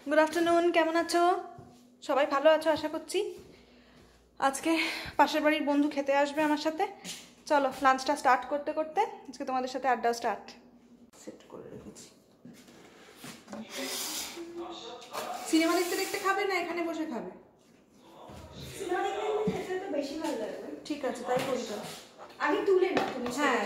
Good afternoon, কেমন আছো? সবাই ভালো আছো আশা করছি। আজকে পাশের বাড়ির বন্ধু খেতে আসবে আমার সাথে। চলো লাঞ্চটা স্টার্ট করতে করতে আজকে তোমাদের সাথে আড্ডা স্টার্ট সেট করে রেখেছি। সিনেমা দেখতে দেখতে খাবে না এখানে বসে খাবে? সিনেমা দেখতে খেতে তো বেশি ভালো লাগবে। ঠিক আছে, তাই করি তো। আমি তুলে না তুমি। হ্যাঁ,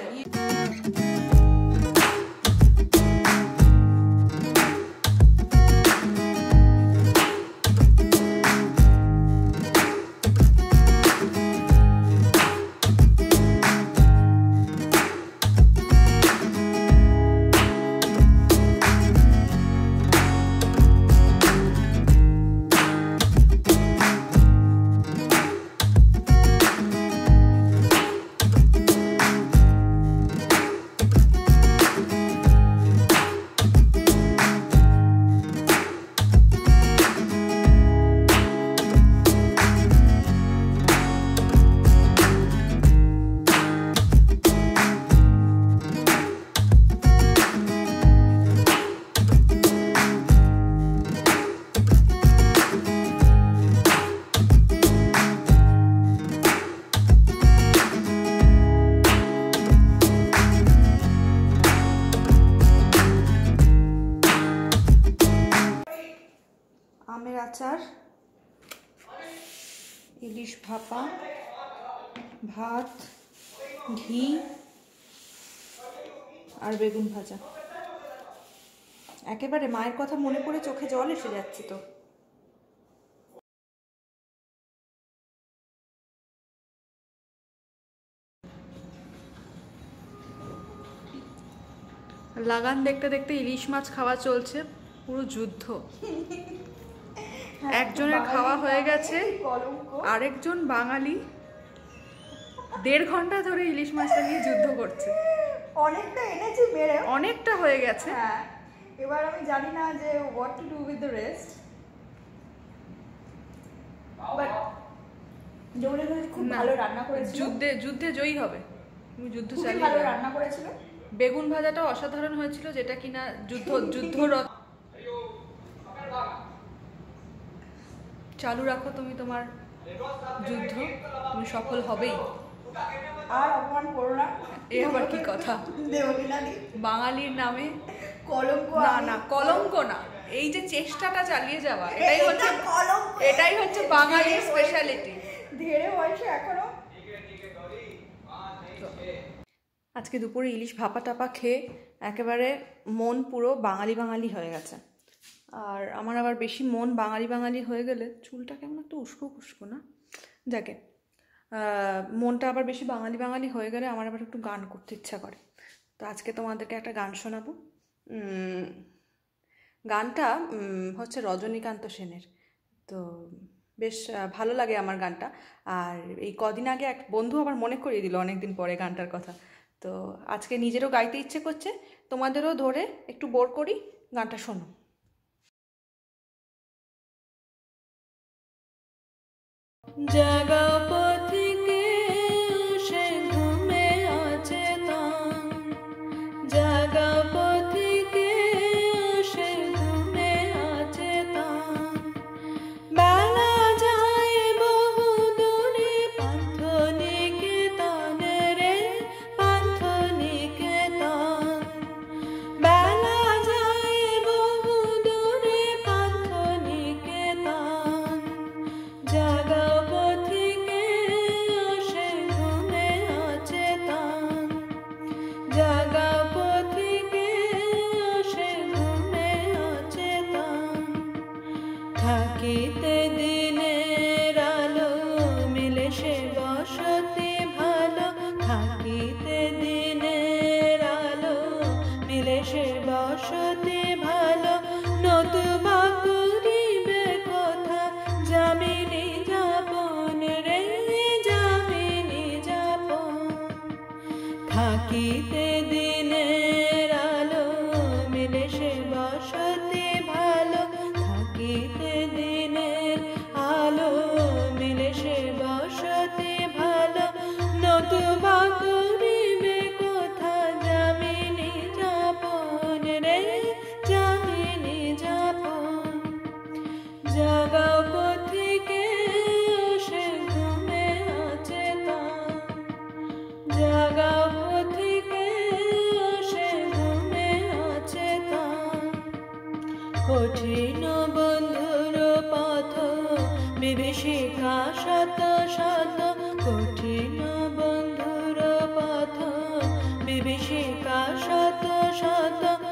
আমের আচার, ইলিশ ভাপা, ভাত, ঘি আর বেগুন ভাজা। একেবারে মায়ের কথা মনে পড়ে চোখে জল এসে যাচ্ছে তো। লাগান দেখতে দেখতে ইলিশ মাছ খাওয়া চলছে, পুরো যুদ্ধ। একজনের খাওয়া হয়ে গেছে, আরেকজন বাঙালি 1.5 ঘন্টা ধরে ইলিশ মাছটা নিয়ে যুদ্ধ করছে। অনেকটা এনেছি মেরে, অনেকটা হয়ে গেছে। হ্যাঁ, এবার আমি জানি না যে what to do with the rest. But জোরে খুব ভালো রান্না করেছিল। যুদ্ধে জয়ী হবে। তুমি যুদ্ধ চালিয়ে ভালো রান্না করেছিল। বেগুন ভাজাটা অসাধারণ হয়েছিল, যেটা কিনা যুদ্ধরত। চালু রাখো তুমি তোমার যুদ্ধ, তুমি সফল হবেই। আর অপমান করো না। এ আবার কি কথা? বাঙালির নামে কলঙ্ক? না, কলঙ্ক না, এই যে চেষ্টাটা চালিয়ে যাওয়া, এটাই হচ্ছে বাঙালির স্পেশালিটি। ধীরে বয়সে এখনো। আজকে দুপুরে ইলিশ ভাপা টাপা খেয়ে একেবারে মন পুরো বাঙালি বাঙালি হয়ে গেছে। আর আমার আবার বেশি মন বাঙালি বাঙালি হয়ে গেলে চুলটা কেমন একটা উস্কো খুস্কো না, যাকে মনটা আবার বেশি বাঙালি বাঙালি হয়ে গেলে আমার আবার একটু গান করতে ইচ্ছা করে। তো আজকে তোমাদেরকে একটা গান শোনাবো। গানটা হচ্ছে রজনীকান্ত সেনের। তো বেশ ভালো লাগে আমার গানটা। আর এই কদিন আগে এক বন্ধু আবার মনে করিয়ে দিল অনেকদিন পরে গানটার কথা। তো আজকে নিজেরও গাইতে ইচ্ছে করছে, তোমাদেরও ধরে একটু বোর করি, গানটা শোনো। জাগাও পথিকে সে ঘুমে আছে তান, জাগাও পথিকে সে ঘুমে আছে তান। বেলা যায় বহু দূরে পান্থ নিকেতন রে, পান্থ নিকেতন। বেলা যায় বহু দূরে পান্থ নিকেতন। জাগাও পথিকে সে ঘুমে আছে তান, জাগাও পথিকে সে ঘুমে আছে তান। থাকিতে দিনের আলো মিলে সে বসতি ভালো, থাকিতে দিনের আলো মিলে সে বসতি ভালো। নতুবা করিবে কথা যামিনী যাপন রে, যামিনী যাপন। থাকিতে দিনের আলো মিলে সে বসতি ভালো, থাকিতে দিনের কঠিন বন্ধুর পথ বিভীষিকা শত শত, কঠিন বন্ধুর পথ বিভীষিকা শত শত।